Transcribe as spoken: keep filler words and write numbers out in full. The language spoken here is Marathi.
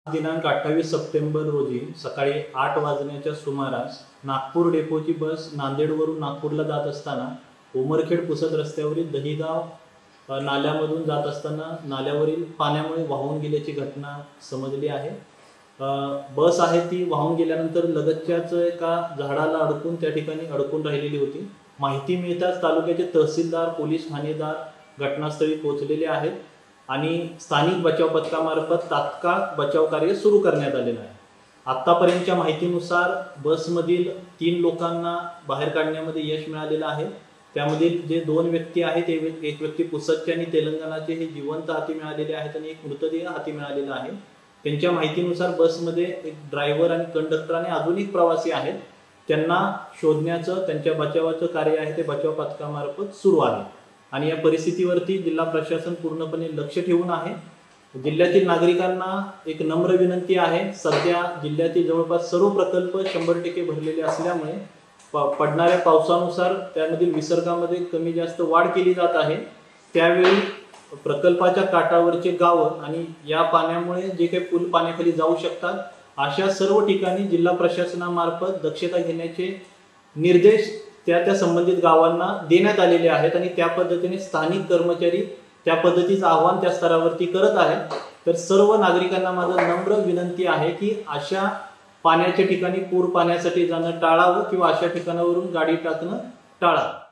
दिनांक अठ्ठावीस सप्टेंबर रोजी सकाळी आठ वाजण्याच्या सुमारास नागपूर डेपोची बस नांदेडवरून नागपूरला जात असताना उमरखेड पुसद रस्त्यावरील दहिगाव नाल्यामधून जात असताना नाल्यावरील पाण्यामुळे वाहून गेल्याची घटना समजली आहे। बस आहे ती वाहून गेल्यानंतर लगतच्याच एका झाडाला अडकून त्या ठिकाणी अडकून राहिलेली होती। माहिती मिळताच तालुक्याचे तहसीलदार, पोलीस ठाणेदार घटनास्थळी पोहोचलेले आहेत आणि स्थानिक बचाव पथकामार्फत तात्काळ बचाव कार्य सुरू करण्यात आलेलं आहे। आतापर्यंतच्या माहितीनुसार बसमधील तीन लोकांना बाहेर काढण्यामध्ये यश मिळालेलं आहे। त्यामधील जे दोन व्यक्ती आहेत, एक व्यक्ती पुसदचे आणि तेलंगणाचे हे जिवंत हाती मिळालेले आहेत आणि एक मृतदेह हाती मिळालेला आहे। त्यांच्या माहितीनुसार बसमध्ये एक ड्रायव्हर आणि कंडक्टर आणि अजून एक प्रवासी आहेत, त्यांना शोधण्याचं त्यांच्या बचावाचं कार्य आहे ते बचाव पथकामार्फत सुरू आहे आणि या परिस्थितीवरती जिल्हा प्रशासन पूर्णपणे लक्ष ठेवून आहे। जिल्ह्यातील नागरिकांना एक नम्र विनंती आहे, सध्या जिल्ह्यातील जवळपास सर्व प्रकल्प शंभर टक्के भरलेले असल्यामुळे पडणाऱ्या पावसानुसार त्यामधील विसर्गामध्ये कमी जास्त वाढ केली जात आहे। त्यावेळी प्रकल्पाच्या काठावरचे गावं आणि या पाण्यामुळे जे काही पूल पाण्याखाली जाऊ शकतात अशा सर्व ठिकाणी जिल्हा प्रशासनामार्फत दक्षता घेण्याचे निर्देश त्या त्या संबंधित गावांना देण्यात आलेले आहेत आणि त्या पद्धतीने स्थानिक कर्मचारी त्या पद्धतीचं आव्हान त्या स्तरावरती करत आहेत। तर सर्व नागरिकांना माझं नम्र विनंती आहे की अशा पाण्याच्या ठिकाणी पूर पाण्यासाठी जाणं टाळावं किंवा अशा ठिकाणावरून गाडी टाकणं टाळावं।